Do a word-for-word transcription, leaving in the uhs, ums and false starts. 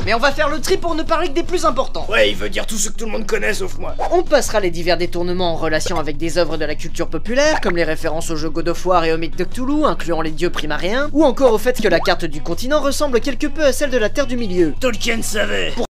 Mais on va faire le tri pour ne parler que des plus importants. Ouais, il veut dire tout ce que tout le monde connaît sauf moi. On passera les divers détournements en relation avec des œuvres de la culture populaire, comme les références aux jeux God of War et au mythe de Cthulhu, incluant les dieux primariens, ou encore au fait que la carte du continent ressemble quelque peu à celle de la Terre du Milieu. Tolkien savait. Pour